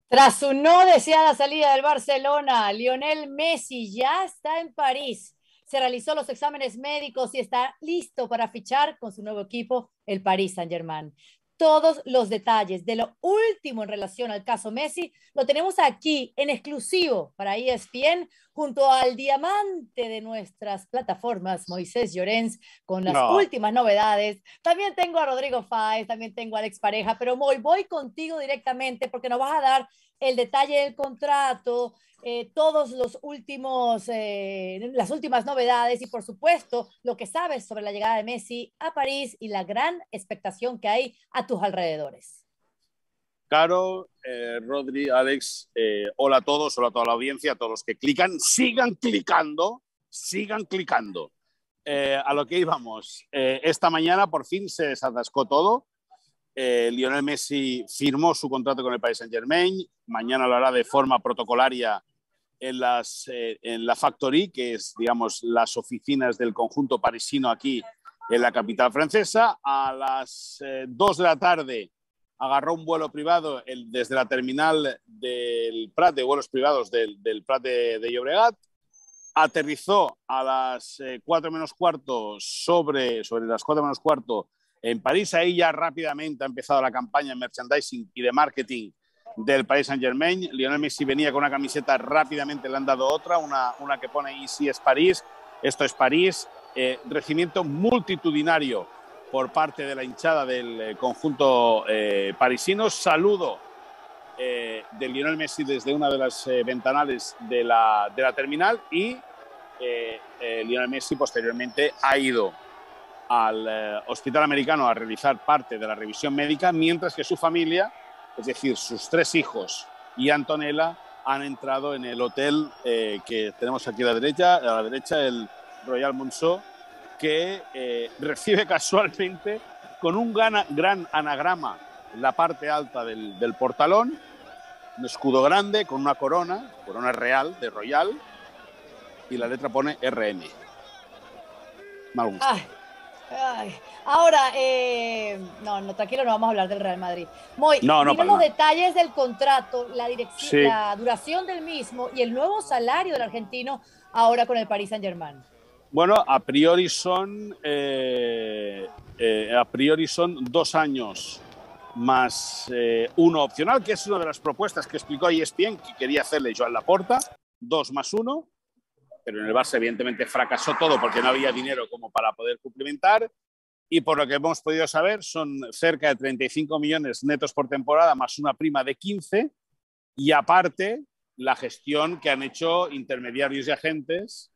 Tras su no deseada salida del Barcelona, Lionel Messi ya está en París. Se realizó los exámenes médicos y está listo para fichar con su nuevo equipo, el Paris Saint-Germain. Todos los detalles de lo último en relación al caso Messi lo tenemos aquí en exclusivo para ESPN junto al diamante de nuestras plataformas, Moisés Llorens, con las No, últimas novedades. También tengo a Rodrigo Fáez, también tengo a Alex Pareja, pero voy contigo directamente porque nos vas a dar el detalle del contrato, todos los últimos, las últimas novedades y por supuesto lo que sabes sobre la llegada de Messi a París y la gran expectación que hay a tus alrededores. Caro, Rodri, Alex, hola a todos, hola a toda la audiencia, a todos los que clican, sigan clicando, sigan clicando. A lo que íbamos, esta mañana por fin se desatascó todo. Lionel Messi firmó su contrato con el Paris Saint-Germain, mañana lo hará de forma protocolaria en la Factory, que es, digamos, las oficinas del conjunto parisino aquí en la capital francesa. A las 2 de la tarde agarró un vuelo privado desde la terminal del Prat, de vuelos privados del Prat de Llobregat. Aterrizó a las 4 menos cuarto sobre las 4 menos cuarto en París. Ahí ya rápidamente ha empezado la campaña de merchandising y de marketing del Paris Saint-Germain. Lionel Messi venía con una camiseta, rápidamente le han dado otra, una que pone Ici es París, esto es París. Recibimiento multitudinario por parte de la hinchada del conjunto parisino. Saludo de Lionel Messi desde una de las ventanales de la terminal y Lionel Messi posteriormente ha ido al hospital americano a realizar parte de la revisión médica, mientras que su familia, es decir, sus 3 hijos y Antonella, han entrado en el hotel que tenemos aquí a la derecha, el Royal Monceau, que recibe casualmente con un gran anagrama en la parte alta del portalón, un escudo grande con una corona real de Royal, y la letra pone RM. Mal gusto. Ay. Ahora, no, tranquilo, no vamos a hablar del Real Madrid. No, Dime para los nada. detalles del contrato, Sí. la duración del mismo y el nuevo salario del argentino ahora con el Paris Saint-Germain. Bueno, a priori son 2 años más uno opcional, que es una de las propuestas que explicó ESPN que quería hacerle Joan Laporta, 2 más 1, pero en el Barça evidentemente fracasó todo porque no había dinero como para poder cumplimentar, y por lo que hemos podido saber son cerca de 35 millones netos por temporada más una prima de 15, y aparte la gestión que han hecho intermediarios y agentes.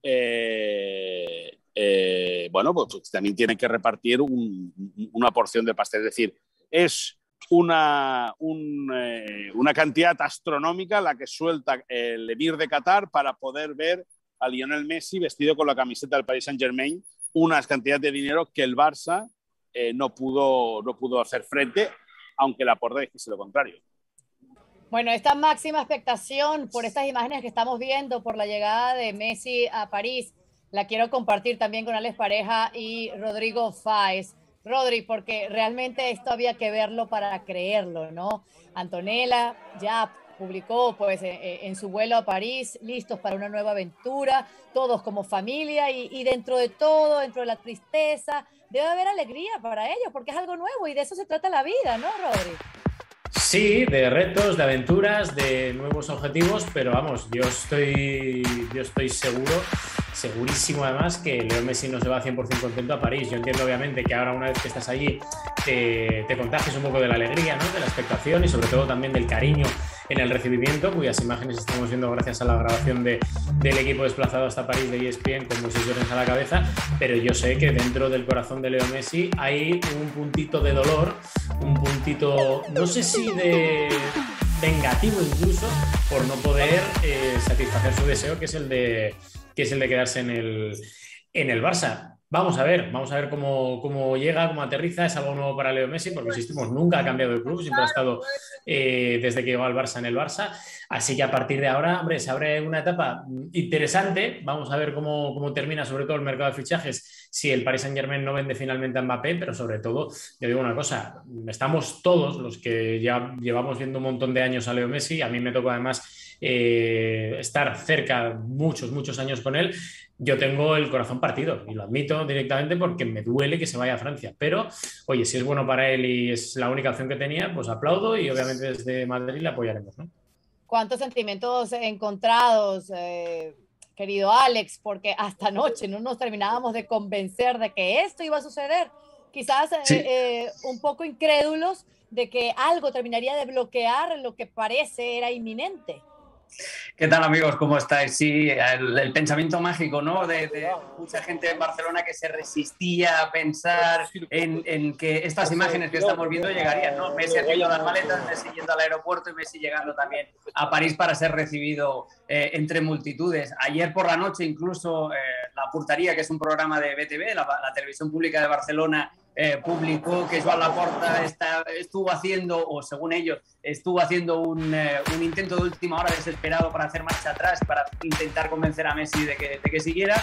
Bueno, pues también tienen que repartir una porción del pastel. Es decir, es una cantidad astronómica la que suelta el emir de Qatar para poder ver a Lionel Messi vestido con la camiseta del Paris Saint-Germain, una cantidad de dinero que el Barça no pudo hacer frente, aunque la Porta dijese lo contrario. Bueno, esta máxima expectación por estas imágenes que estamos viendo por la llegada de Messi a París, la quiero compartir también con Alex Pareja y Rodrigo Fáez. Rodri, porque realmente esto había que verlo para creerlo, ¿no? Antonella ya publicó pues en su vuelo a París, listos para una nueva aventura, todos como familia y dentro de todo, dentro de la tristeza, debe haber alegría para ellos porque es algo nuevo y de eso se trata la vida, ¿no, Rodri? Sí, de retos, de aventuras, de nuevos objetivos, pero vamos, yo estoy seguro, segurísimo además, que Leo Messi no se va 100% contento a París. Yo entiendo obviamente que ahora, una vez que estás allí, te contagies un poco de la alegría, ¿no? De la expectación y sobre todo también del cariño en el recibimiento, cuyas imágenes estamos viendo gracias a la grabación del equipo desplazado hasta París de ESPN con Moisés Llorens a la cabeza, pero yo sé que dentro del corazón de Leo Messi hay un puntito de dolor, un puntito, no sé si de vengativo incluso, por no poder satisfacer su deseo, que es el de quedarse en el Barça. Vamos a ver cómo llega, cómo aterriza. Es algo nuevo para Leo Messi, porque insistimos, nunca ha cambiado de club, siempre ha estado desde que llegó al Barça en el Barça. Así que a partir de ahora, hombre, se abre una etapa interesante. Vamos a ver cómo termina, sobre todo el mercado de fichajes, si el Paris Saint-Germain no vende finalmente a Mbappé, pero sobre todo, yo digo una cosa, estamos todos los que ya llevamos viendo un montón de años a Leo Messi. A mí me tocó además estar cerca muchos años con él. Yo tengo el corazón partido y lo admito directamente porque me duele que se vaya a Francia. Pero, oye, si es bueno para él y es la única opción que tenía, pues aplaudo y obviamente desde Madrid le apoyaremos, ¿no? ¿Cuántos sentimientos encontrados, querido Alex? Porque hasta anoche no nos terminábamos de convencer de que esto iba a suceder. Quizás Sí. Un poco incrédulos de que algo terminaría de bloquear lo que parece era inminente. ¿Qué tal, amigos? ¿Cómo estáis? Sí, el pensamiento mágico, ¿no? De mucha gente en Barcelona que se resistía a pensar en que estas imágenes que estamos viendo llegarían, ¿no? Messi haciendo las maletas, Messi yendo al aeropuerto y Messi llegando también a París para ser recibido entre multitudes. Ayer por la noche incluso La Portería, que es un programa de BTV, la televisión pública de Barcelona, publicó que Joan Laporta estuvo haciendo, o según ellos, estuvo haciendo un intento de última hora desesperado para hacer marcha atrás, para intentar convencer a Messi de que siguiera.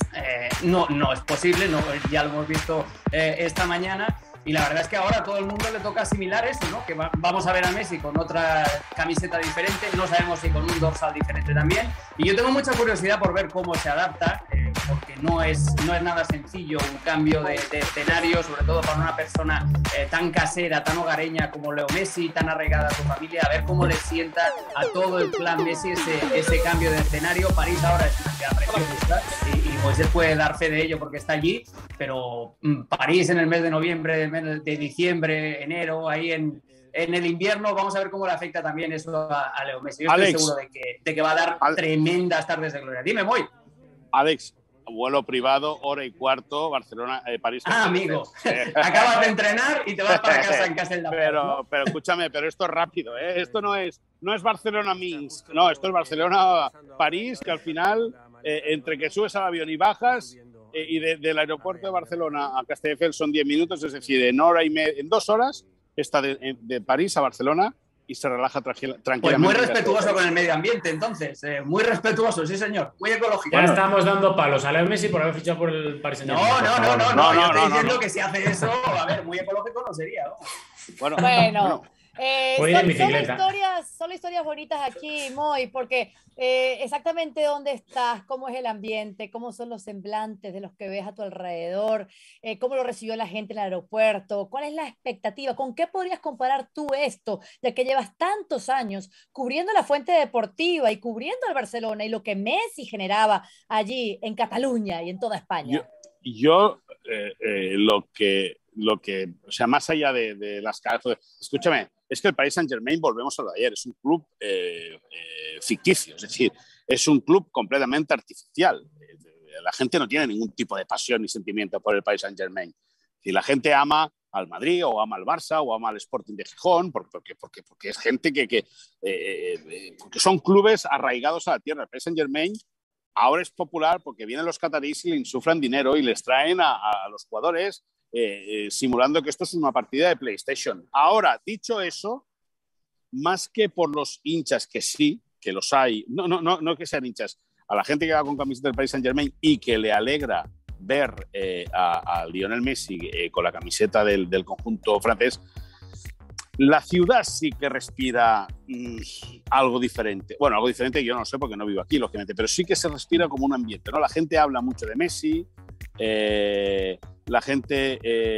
No es posible, ya lo hemos visto esta mañana. Y la verdad es que ahora a todo el mundo le toca asimilar eso, ¿no? Que vamos a ver a Messi con otra camiseta diferente, no sabemos si con un dorsal diferente también. Y yo tengo mucha curiosidad por ver cómo se adapta, porque no es nada sencillo un cambio de escenario, sobre todo para una persona tan casera, tan hogareña como Leo Messi, tan arraigada a su familia, a ver cómo le sienta a todo el clan Messi ese cambio de escenario. París ahora es una ciudad preciosa y Moisés puede dar fe de ello porque está allí, pero París en el mes de noviembre, de diciembre, enero, ahí en el invierno, vamos a ver cómo le afecta también eso a Leo Messi. Yo estoy seguro de que va a dar tremendas tardes de gloria. Dime, Moy. Alex, vuelo privado, hora y cuarto, Barcelona, París. Amigo, acabas de entrenar y te vas para casa en Castelldefels. Pero escúchame, pero esto es rápido, ¿eh? Esto no es Barcelona-Minsk, no, esto es Barcelona-París, que al final, entre que subes al avión y bajas, y del aeropuerto de Barcelona a Castelldefels son 10 minutos, es decir, en 2 horas está de París a Barcelona y se relaja tranquilamente. Pues muy respetuoso con el medio ambiente, entonces. Muy respetuoso, sí, señor. Muy ecológico. Ya estamos dando palos a Leo Messi por haber fichado por el Paris Saint-Germain. No. Yo estoy diciendo que si hace eso, a ver, muy ecológico no sería, ¿no? Bueno. Solo historias bonitas aquí, Moy, porque exactamente dónde estás, cómo es el ambiente, cómo son los semblantes de los que ves a tu alrededor, cómo lo recibió la gente en el aeropuerto, cuál es la expectativa, con qué podrías comparar tú esto, ya que llevas tantos años cubriendo la fuente deportiva y cubriendo al Barcelona y lo que Messi generaba allí en Cataluña y en toda España. Yo lo que, o sea, más allá de las caras, escúchame, es que el Paris Saint-Germain, volvemos a lo de ayer, es un club ficticio, es decir, es un club completamente artificial. La gente no tiene ningún tipo de pasión ni sentimiento por el Paris Saint-Germain. Si la gente ama al Madrid o ama al Barça o ama al Sporting de Gijón, porque es gente porque son clubes arraigados a la tierra. El Paris Saint-Germain ahora es popular porque vienen los cataríes y le insuflan dinero y les traen a los jugadores simulando que esto es una partida de PlayStation. Ahora, dicho eso, más que por los hinchas, que sí, que los hay, no que sean hinchas, a la gente que va con camiseta del Paris Saint-Germain y que le alegra ver a Lionel Messi con la camiseta del conjunto francés, la ciudad sí que respira algo diferente. Bueno, algo diferente yo no sé porque no vivo aquí, lógicamente, pero sí que se respira como un ambiente, ¿no? La gente habla mucho de Messi, la gente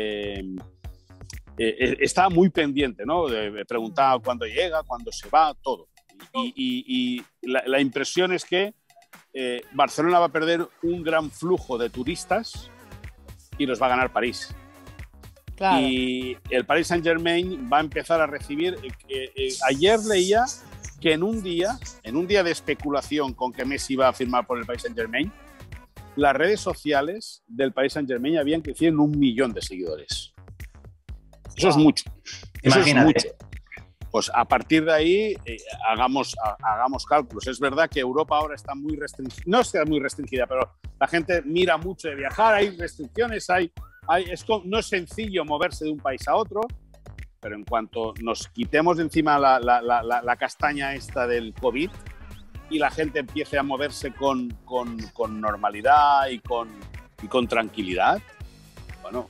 está muy pendiente, ¿no? Preguntaba cuándo llega, cuándo se va, todo. Y la impresión es que Barcelona va a perder un gran flujo de turistas y los va a ganar París. Claro. Y el Paris Saint-Germain va a empezar a recibir... ayer leía que en un día de especulación con que Messi iba a firmar por el Paris Saint-Germain, las redes sociales del Paris Saint-Germain habían crecido en 1 millón de seguidores. Eso es mucho. Eso es mucho. Pues a partir de ahí hagamos cálculos. Es verdad que Europa ahora está muy restringida, no está muy restringida, pero la gente mira mucho de viajar, hay restricciones, no es sencillo moverse de un país a otro, pero en cuanto nos quitemos de encima la castaña esta del COVID y la gente empiece a moverse con normalidad y con tranquilidad, bueno,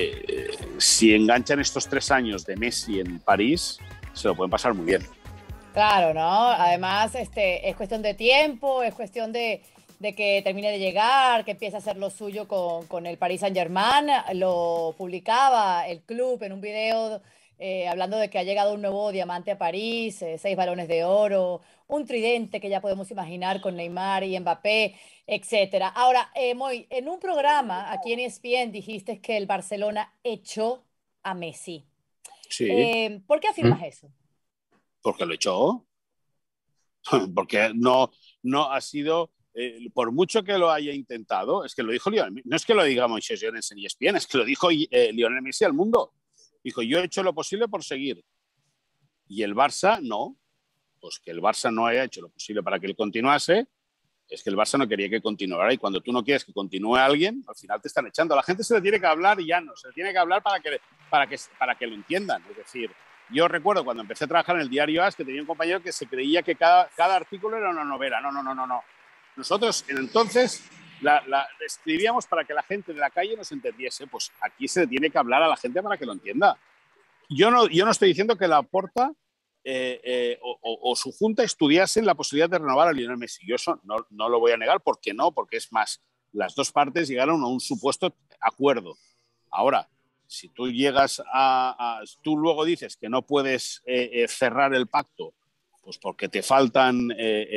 si enganchan estos 3 años de Messi en París, se lo pueden pasar muy bien. Claro, ¿no? Además, es cuestión de tiempo, es cuestión de que termine de llegar, que empiece a hacer lo suyo con el Paris Saint-Germain. Lo publicaba el club en un video hablando de que ha llegado un nuevo diamante a París, 6 balones de oro, un tridente que ya podemos imaginar con Neymar y Mbappé, etcétera. Ahora, Moy, en un programa aquí en ESPN dijiste que el Barcelona echó a Messi. Sí. ¿Por qué afirmas eso? Porque lo echó. Porque no ha sido, por mucho que lo haya intentado, es que lo dijo Lionel, no es que lo diga Moisés Llorens en ESPN, es que lo dijo Lionel Messi al mundo. Dijo, yo he hecho lo posible por seguir. Y el Barça no. Pues que el Barça no haya hecho lo posible para que él continuase, es que el Barça no quería que continuara. Y cuando tú no quieres que continúe alguien, al final te están echando. A la gente se le tiene que hablar y ya no. Se le tiene que hablar para que lo entiendan. Es decir, yo recuerdo cuando empecé a trabajar en el diario AS que tenía un compañero que se creía que cada artículo era una novela. No. Nosotros entonces la escribíamos para que la gente de la calle nos entendiese. Pues aquí se le tiene que hablar a la gente para que lo entienda. Yo no estoy diciendo que Laporta o su junta estudiasen la posibilidad de renovar a Lionel Messi. Yo eso no lo voy a negar. ¿Por qué no? Porque es más, las dos partes llegaron a un supuesto acuerdo. Ahora, si tú llegas tú luego dices que no puedes cerrar el pacto, pues porque te faltan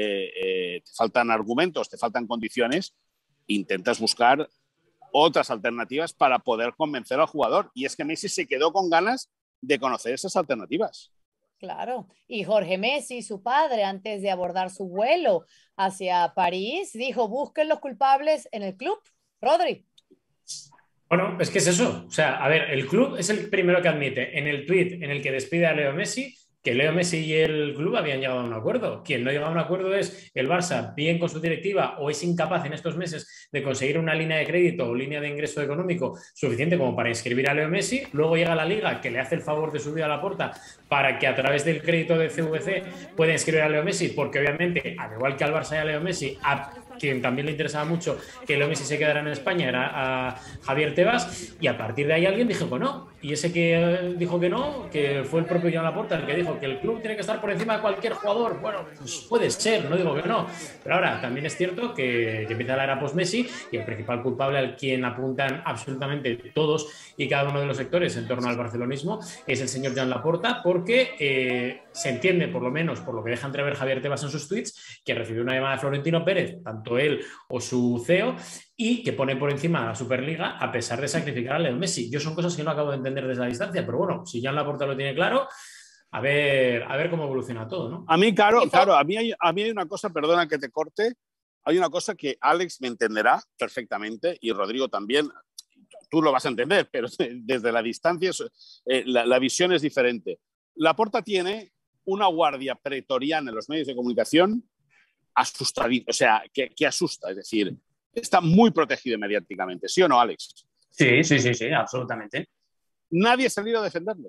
argumentos, te faltan condiciones, intentas buscar otras alternativas para poder convencer al jugador. Y es que Messi se quedó con ganas de conocer esas alternativas. Claro, y Jorge Messi, su padre, antes de abordar su vuelo hacia París, dijo, busquen los culpables en el club. Rodri. Bueno, es que es eso. O sea, a ver, el club es el primero que admite en el tuit en el que despide a Leo Messi que Leo Messi y el club habían llegado a un acuerdo. Quien no llega a un acuerdo es el Barça, bien con su directiva, o es incapaz en estos meses de conseguir una línea de crédito o línea de ingreso económico suficiente como para inscribir a Leo Messi. Luego llega la Liga, que le hace el favor de subir a Laporta para que a través del crédito de CVC pueda inscribir a Leo Messi, porque obviamente, al igual que al Barça y a Leo Messi, a quien también le interesaba mucho que Leo Messi se quedara en España era a Javier Tebas, y a partir de ahí alguien dijo que no, y ese que dijo que no, que fue el propio Joan Laporta el que dijo que el club tiene que estar por encima de cualquier jugador. Bueno, pues puede ser, no digo que no, pero ahora también es cierto que empieza la era post-Messi y el principal culpable al quien apuntan absolutamente todos y cada uno de los sectores en torno al barcelonismo es el señor Joan Laporta, porque se entiende, por lo menos por lo que deja entrever Javier Tebas en sus tweets, que recibió una llamada de Florentino Pérez, tanto él o su CEO, y que pone por encima a la Superliga a pesar de sacrificar a Leo Messi. Yo son cosas que no acabo de entender desde la distancia, pero bueno, si Joan Laporta lo tiene claro, a ver cómo evoluciona todo, ¿no? A mí, claro, a mí hay una cosa, perdona que te corte, hay una cosa que Alex me entenderá perfectamente y Rodrigo también, tú lo vas a entender, pero desde la distancia la visión es diferente. Laporta tiene una guardia pretoriana en los medios de comunicación asustadita, o sea, que asusta, es decir, está muy protegido mediáticamente, ¿sí o no, Alex? Sí, absolutamente. Nadie ha salido a defenderlo.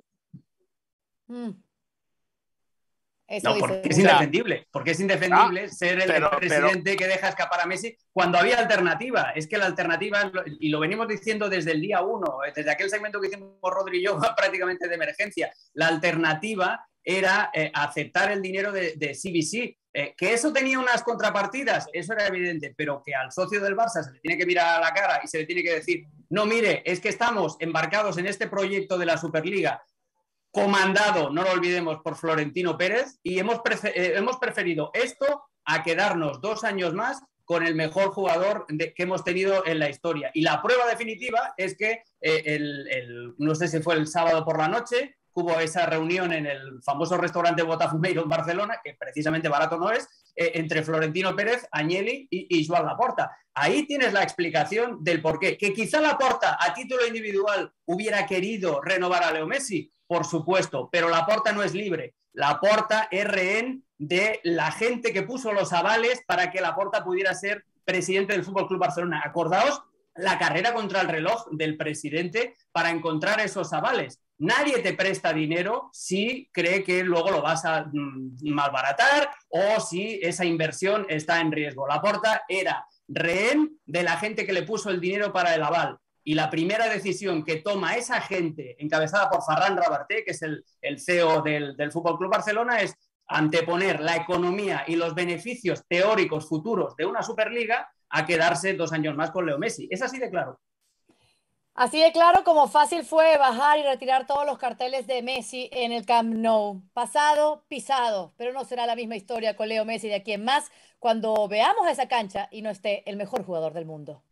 No, porque es indefendible. Porque es indefendible ser el presidente que deja escapar a Messi cuando había alternativa. Es que la alternativa, y lo venimos diciendo desde el día 1, desde aquel segmento que hicimos Rodri y yo prácticamente de emergencia, la alternativa era aceptar el dinero de CVC. Que eso tenía unas contrapartidas, eso era evidente, pero que al socio del Barça se le tiene que mirar a la cara y se le tiene que decir, no, mire, es que estamos embarcados en este proyecto de la Superliga, comandado, no lo olvidemos, por Florentino Pérez, y hemos preferido esto a quedarnos 2 años más con el mejor jugador que hemos tenido en la historia. Y la prueba definitiva es que no sé si fue el sábado por la noche, hubo esa reunión en el famoso restaurante Botafumeiro en Barcelona, que precisamente barato no es, entre Florentino Pérez, Agnelli y Joan Laporta. Ahí tienes la explicación del porqué. Que quizá Laporta, a título individual, hubiera querido renovar a Leo Messi, por supuesto, pero Laporta no es libre. Laporta es rehén de la gente que puso los avales para que Laporta pudiera ser presidente del Fútbol Club Barcelona. Acordaos la carrera contra el reloj del presidente para encontrar esos avales. Nadie te presta dinero si cree que luego lo vas a malbaratar o si esa inversión está en riesgo. Laporta era rehén de la gente que le puso el dinero para el aval. Y la primera decisión que toma esa gente, encabezada por Ferran Rabarté, que es el CEO del Fútbol Club Barcelona, es anteponer la economía y los beneficios teóricos futuros de una Superliga a quedarse 2 años más con Leo Messi. Es así de claro. Así de claro como fácil fue bajar y retirar todos los carteles de Messi en el Camp Nou. Pasado, pisado, pero no será la misma historia con Leo Messi de aquí en más cuando veamos esa cancha y no esté el mejor jugador del mundo.